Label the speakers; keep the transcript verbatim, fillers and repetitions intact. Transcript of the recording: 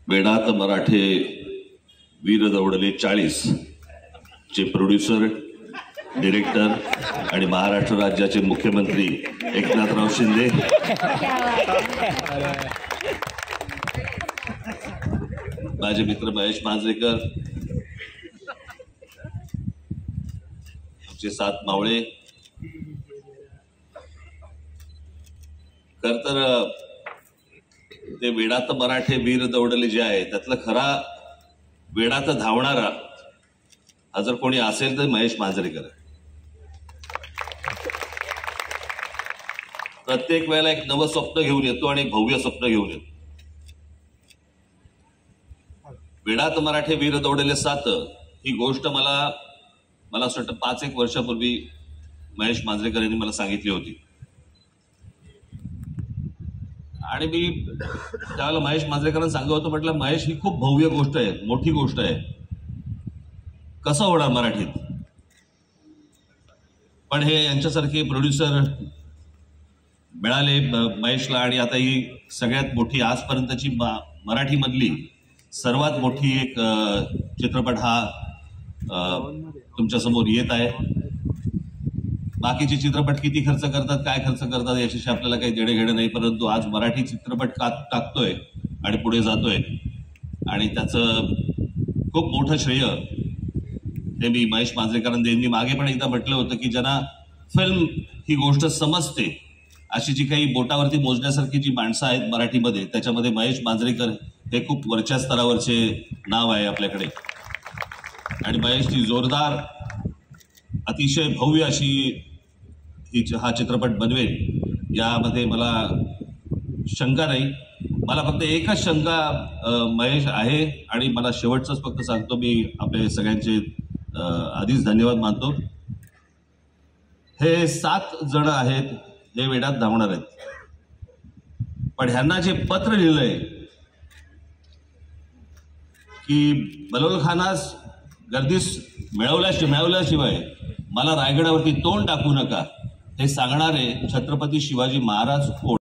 Speaker 1: वेडात मराठे वीर दौडले चाळीस चे producer, director आणि महाराष्ट्र राज्याचे मुख्यमंत्री एकनाथराव शिंदे, माझे मित्र महेश मांजरेकर, आमचे सात मावळे, खर तर ते वेडात मराठे वीर दौडले जे आहे त्यातला खरा वेडात धावणारा हा जर कोणी असेल तर महेश मांजरेकर आहे. प्रत्येक वेळेला एक नवं स्वप्न घेऊन येतो आणि एक भव्य स्वप्न घेऊन येतो. वेडात मराठे वीर दौडले सात ही गोष्ट मला मला असं वाटतं पाच एक वर्षापूर्वी महेश मांजरेकर यांनी मला सांगितली होती आणि मी त्यावेळेला महेश मांजरेकरांना सांगत होतो, म्हटलं महेश ही खूप भव्य गोष्ट आहे, मोठी गोष्ट आहे, कसं होणार मराठीत. पण हे यांच्यासारखे प्रोड्युसर मिळाले महेशला आणि आता ही सगळ्यात मोठी आजपर्यंतची मराठी मधली सर्वात मोठी एक चित्रपट हा तुमच्या समोर येत आहे. बाकीचे चित्रपट किती खर्च करतात, काय खर्च करतात याच्याशी आपल्याला काही देणे घेणं नाही, परंतु आज मराठी चित्रपट का टाकतोय आणि पुढे जातोय आणि त्याचं खूप मोठं श्रेय हे मी महेश मांजरेकरांना देईन. मी मागे पण एकदा म्हटलं होतं की ज्यांना फिल्म ही गोष्ट समजते अशी जी काही बोटावरती मोजण्यासारखी जी माणसं आहेत मराठीमध्ये, त्याच्यामध्ये महेश मांजरेकर हे खूप वरच्या स्तरावरचे नाव आहे आपल्याकडे. आणि महेशची जोरदार अतिशय भव्य अशी ही हा चित्रपट बनवेल यामध्ये मला शंका नाही. मला फक्त एकच शंका महेश आहे आणि मला शेवटचंच फक्त सांगतो, मी आपले सगळ्यांचे आधीच धन्यवाद मानतो. हे सात जण आहेत, हे वेडात धावणार आहेत, पण ह्यांना जे पत्र लिहिलंय की बलोल खानास गर्दीस मिळवल्या मिळवल्याशिवाय मला रायगडावरती तोंड टाकू नका, हे सांगणारे छत्रपती शिवाजी महाराज कोण.